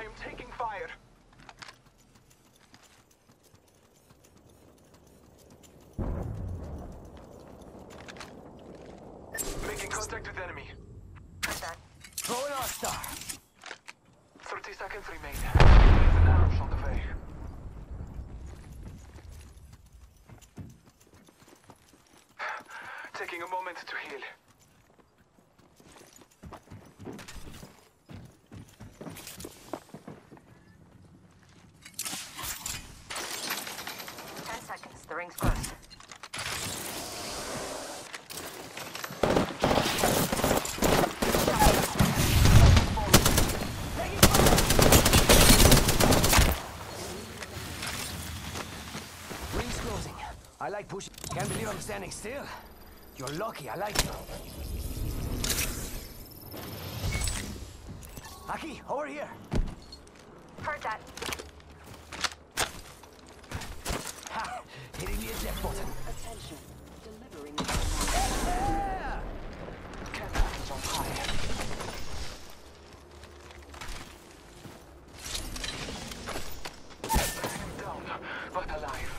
am taking fire. Making contact with enemy. Heard that. Throwing our star. 30 seconds remain. There's an ambush on the way. Taking a moment to heal. The ring's close. Ring's closing. I like pushing. Can't believe I'm standing still. You're lucky. I like you. Aki, over here. Heard that. Ha! Hitting the eject button. Attention. Delivering. Yeah! Care package on high. Down, but alive.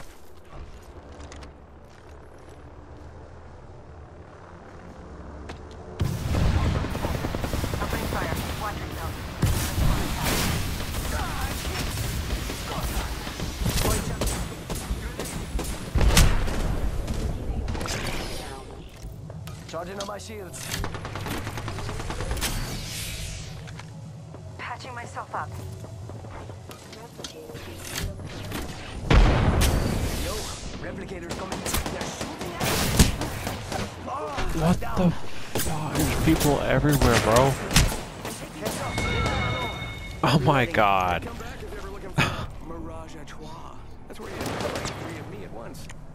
Opening fire. Watching zone. Charging on my shields. Patching myself up. Yo, replicators coming. They're shooting at me. What the fuck? There's people everywhere, bro. Oh my god. Mirage à trois. That's where you have like 3 of me at once.